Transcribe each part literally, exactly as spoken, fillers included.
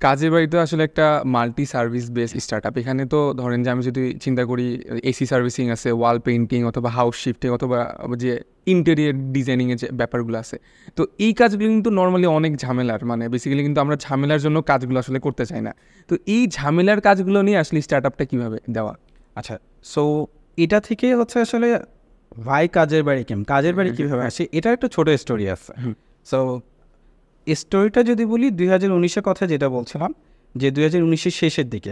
কাজের বাড়ি তো আসলে একটা মাল্টি সার্ভিস বেস স্টার্টআপ। এখানে তো ধরেন যে আমি যদি চিন্তা করি এসি সার্ভিসিং আছে, ওয়াল পেইন্টিং অথবা হাউস শিফটিং অথবা যে ইন্টেরিয়ার ডিজাইনিংয়ের যে ব্যাপারগুলো আছে, তো এই কাজগুলো কিন্তু নর্মালি অনেক ঝামেলার, মানে বেসিক্যালি কিন্তু আমরা ঝামেলার জন্য কাজগুলো আসলে করতে চাই না। তো এই ঝামেলার কাজগুলো নিয়ে আসলে স্টার্টআপটা কীভাবে দেওয়া? আচ্ছা, সো এটা থেকে হচ্ছে আসলে ভাই কাজের বাড়ি কেম কাজের বাড়ি কীভাবে আসে, এটা একটা ছোটো স্টোরি আছে। সো স্টোরিটা যদি বলি, দুই হাজার উনিশের কথা যেটা বলছিলাম, যে দুই হাজার উনিশের শেষের দিকে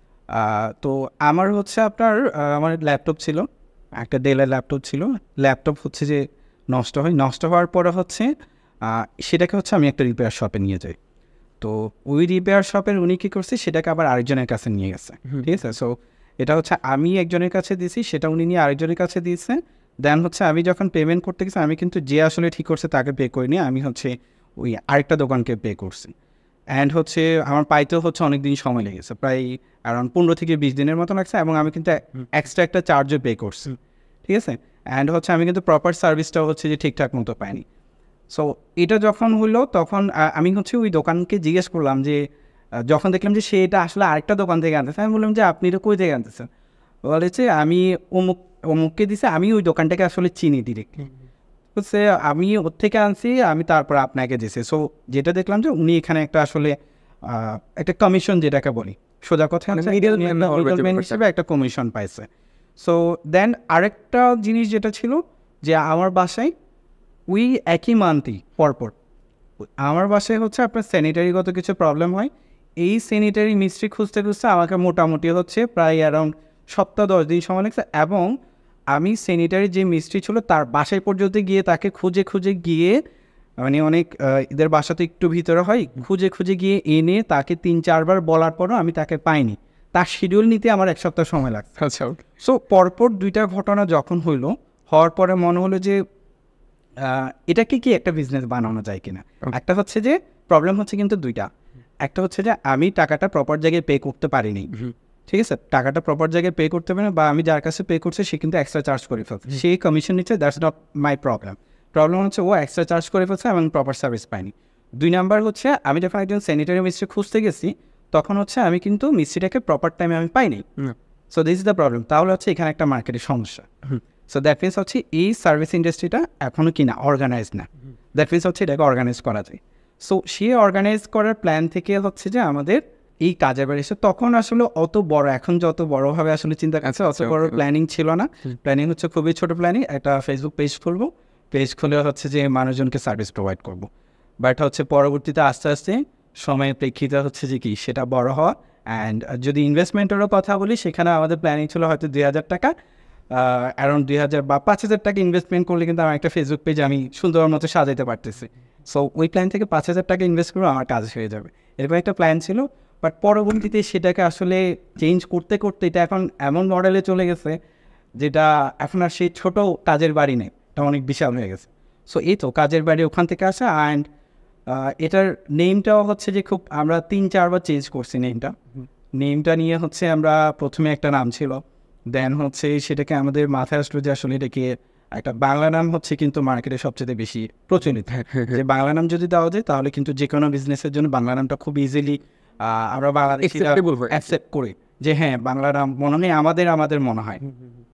তো আমার হচ্ছে আপনার আমার ল্যাপটপ ছিল, একটা ডেলের ল্যাপটপ ছিল। ল্যাপটপ হচ্ছে যে নষ্ট হয়, নষ্ট হওয়ার পরে হচ্ছে সেটাকে হচ্ছে আমি একটা রিপেয়ার শপে নিয়ে যাই। তো ওই রিপেয়ার শপের উনি কী করছে, সেটাকে আবার আরেকজনের কাছে নিয়ে গেছে। ঠিক আছে, সো এটা হচ্ছে আমি একজনের কাছে দিয়েছি, সেটা উনি নিয়ে আরেকজনের কাছে দিয়েছে। দেন হচ্ছে আমি যখন পেমেন্ট করতে গেছি, আমি কিন্তু যে আসলে ঠিক করছে তাকে পে করিনি, আমি হচ্ছে ওই আরেকটা দোকানকে পে করছি। অ্যান্ড হচ্ছে আমার পাইতেও হচ্ছে অনেক দিন সময় লেগেছে, প্রায় অ্যারাউন্ড পনেরো থেকে বিশ দিনের মতো লাগছে, এবং আমি কিন্তু এক্সট্রা একটা চার্জও পে করছি। ঠিক আছে, অ্যান্ড হচ্ছে আমি কিন্তু প্রপার সার্ভিসটাও হচ্ছে যে ঠিকঠাক মতো পাইনি। সো এটা যখন হলো, তখন আমি হচ্ছে ওই দোকানকে জিজ্ঞেস করলাম যে, যখন দেখলাম যে সে এটা আসলে আরেকটা দোকান থেকে আনতেছে, আমি বললাম যে আপনি এটা কই থেকে আনতেছেন? বলেছে আমি অমুক অমুককে দিছে, আমি ওই দোকানটাকে আসলে চিনি ডিরেক্টলি, হচ্ছে আমি ওর থেকে আনছি, আমি তারপর আপনাকে দিছি। সো যেটা দেখলাম যে উনি এখানে একটা আসলে একটা কমিশন, যেটাকে বলি সোজা কথা মিডলম্যান হিসেবে একটা কমিশন পাইছে। সো দেন আরেকটা জিনিস যেটা ছিল, যে আমার বাসায় ওই একই মান্থই পরপর আমার বাসায় হচ্ছে আপনার স্যানিটারিগত কিছু প্রবলেম হয়। এই স্যানিটারি মিস্ত্রি খুঁজতে খুঁজতে আমাকে মোটামুটি হচ্ছে প্রায় অ্যারাউন্ড সপ্তাহ দশ দিন সময় লাগছে, এবং আমি স্যানিটারি যে মিস্ত্রি ছিল তার বাসায় পর্যন্ত গিয়ে তাকে খুঁজে খুঁজে গিয়ে, মানে অনেক এদের বাসা তো একটু ভিতরে হয়, খুঁজে খুঁজে গিয়ে এনে তাকে তিন চারবার বলার পরও আমি তাকে পাইনি। তার শিডিউল নিতে আমার এক সপ্তাহ সময় লাগছে। আচ্ছা, সো পরপর দুইটা ঘটনা যখন হইলো, হওয়ার পরে মনে হলো যে এটাকে কি একটা বিজনেস বানানো যায় কিনা। একটা হচ্ছে যে প্রবলেম হচ্ছে কিন্তু দুইটা, একটা হচ্ছে যে আমি টাকাটা প্রপার জায়গায় পে করতে পারিনি। ঠিক আছে, টাকাটা প্রপার জায়গায় পে করতে পারে, বা আমি যার কাছে পে করছি সে কিন্তু এক্সট্রা চার্জ করে ফেলছে, সেই কমিশন নিচ্ছে, that's not my problem. Problem হচ্ছে ও এক্সট্রা চার্জ করে ফেলছে এবং প্রপার সার্ভিস পাইনি। দুই নাম্বার হচ্ছে আমি যখন একজন স্যানিটারি মিস্ত্রি খুঁজতে গেছি, তখন হচ্ছে আমি কিন্তু মিস্ত্রিটাকে প্রপার টাইমে আমি পাইনি। So this is the problem. তাহলে হচ্ছে এখানে একটা মার্কেটের সমস্যা। সো দ্যাট মিনস হচ্ছে এই সার্ভিস ইন্ডাস্ট্রিটা এখনও কিনা অর্গানাইজ না, দ্যাট মিনস হচ্ছে এটাকে অর্গানাইজ করা যায়। সো সে অর্গানাইজ করার প্ল্যান থেকে হচ্ছে যে আমাদের এই কাজের বাড়ি এসে, তখন আসলে অত বড়, এখন যত বড়োভাবে আসলে চিন্তা করছে, অত বড় প্ল্যানিং ছিল না। প্ল্যানিং হচ্ছে খুবই ছোট প্ল্যানিং, একটা ফেসবুক পেজ খুলবো, পেজ খুলে হচ্ছে যে মানুষজনকে সার্ভিস প্রোভাইড করবো। বাট হচ্ছে পরবর্তীতে আস্তে আস্তে সময়ের প্রেক্ষিতে হচ্ছে যে কি সেটা বড় হওয়া। অ্যান্ড যদি ইনভেস্টমেন্টেরও কথা বলি, সেখানে আমাদের প্ল্যানিং ছিল হয়তো দুই হাজার টাকা অ্যারাউন্ড দুই হাজার বা পাঁচ হাজার টাকা ইনভেস্টমেন্ট করলে কিন্তু আমার একটা ফেসবুক পেজ আমি সুন্দর মতো সাজাতে পারতেছি। সো ওই প্ল্যান থেকে পাঁচ হাজার টাকা ইনভেস্ট করে আমার কাজ হয়ে যাবে, এরকম একটা প্ল্যান ছিল। বাট পরবর্তীতে সেটাকে আসলে চেঞ্জ করতে করতে এটা এখন এমন মডেলে চলে গেছে, যেটা এখন আর সেই ছোটো কাজের বাড়ি নেই, এটা অনেক বিশাল হয়ে গেছে। সো এই তো কাজের বাড়ি ওখান থেকে আসা। অ্যান্ড এটার নেমটাও হচ্ছে যে খুব, আমরা তিন চারবার চেঞ্জ করছি নেমটা। নেমটা নিয়ে হচ্ছে আমরা প্রথমে একটা নাম ছিল, দেন হচ্ছে সেটাকে আমাদের মাথায় আসলো যে আসলে এটাকে একটা বাংলা নাম হচ্ছে কিন্তু মার্কেটে সবচেয়ে বেশি প্রচলিত, যে বাংলা নাম যদি দেওয়া যায় তাহলে কিন্তু যে কোনো বিজনেসের জন্য বাংলা নামটা খুব ইজিলি আমরা বাংলাদেশিরা অ্যাকসেপ্ট করি, যে হ্যাঁ বাংলা নাম মনে হয় আমাদের আমাদের মনে হয়।